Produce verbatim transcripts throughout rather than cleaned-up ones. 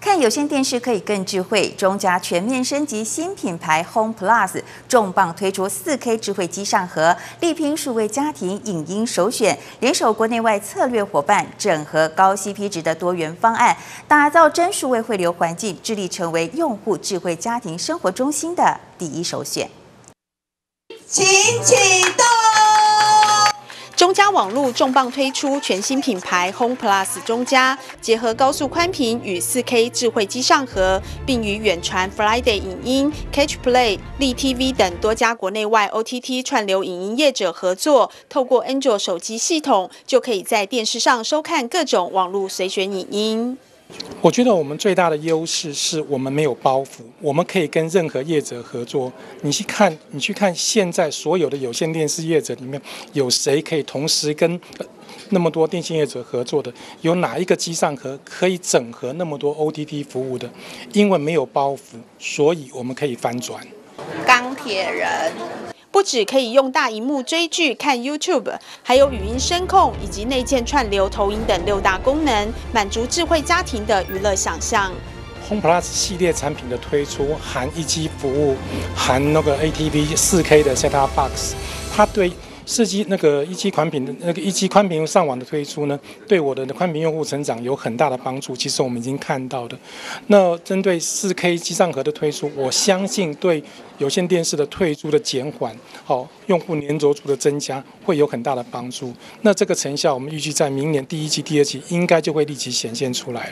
看有线电视可以更智慧，中嘉全面升级新品牌 Home Plus， 重磅推出 四K 智慧机上盒，力拼数位家庭影音首选，联手国内外策略伙伴，整合高 C P 值的多元方案，打造真数位汇流环境，致力成为用户智慧家庭生活中心的第一首选。 请启动。 中嘉网路重磅推出全新品牌 Home Plus 中嘉，结合高速宽频与 四K 智慧机上盒，并与远传 Friday 影音、Catch Play、立 T V 等多家国内外 O T T 串流影音业者合作，透过 Android 手机系统，就可以在电视上收看各种网络随选影音。 我觉得我们最大的优势是我们没有包袱，我们可以跟任何业者合作。你去看，你去看现在所有的有线电视业者里面，有谁可以同时跟那么多电信业者合作的？有哪一个机上盒可以整合那么多 O T T 服务的？因为没有包袱，所以我们可以翻转。 钢铁人。 不只可以用大荧幕追剧、看 YouTube， 还有语音声控以及内建串流、投影等六大功能，满足智慧家庭的娱乐想象。 Home Plus 系列产品的推出，含一机服务，含那个 A T V 四K 的 Set-top Box， 它对四 G 那个一机宽频的那个一机宽频上网的推出呢，对我的宽频用户成长有很大的帮助。其实我们已经看到的。那针对四 K 机上盒的推出，我相信对有线电视的退租的减缓，好、哦、用户粘着度的增加会有很大的帮助。那这个成效，我们预计在明年第一季、第二季应该就会立即显现出来了。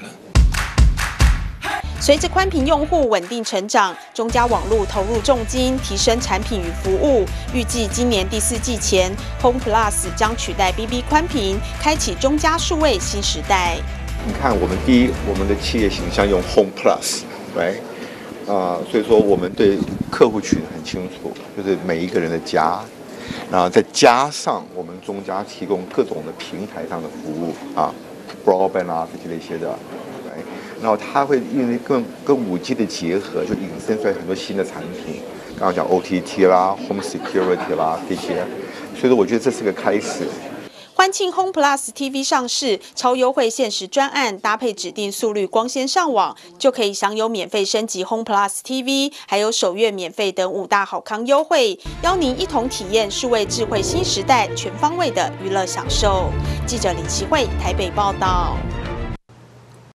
随着宽频用户稳定成长，中嘉网路投入重金提升产品与服务。预计今年第四季前 ，Home Plus 将取代 B B 宽频，开启中嘉数位新时代。 你看，我们第一，我们的企业形象用 Home Plus， 对，啊、呃，所以说我们对客户群很清楚，就是每一个人的家，然后再加上我们中嘉提供各种的平台上的服务啊 ，Broadband 啊这些那些的。 然后它会因为跟跟五 G 的结合，就引申出来很多新的产品。刚刚讲 O T T 啦、Home Security 啦这些，所以说我觉得这是个开始。 欢庆 Home Plus T V 上市，超优惠限时专案，搭配指定速率光纤上网，就可以享有免费升级 Home Plus T V， 还有首月免费等五大好康优惠，邀您一同体验数位智慧新时代全方位的娱乐享受。记者李奇慧台北报道。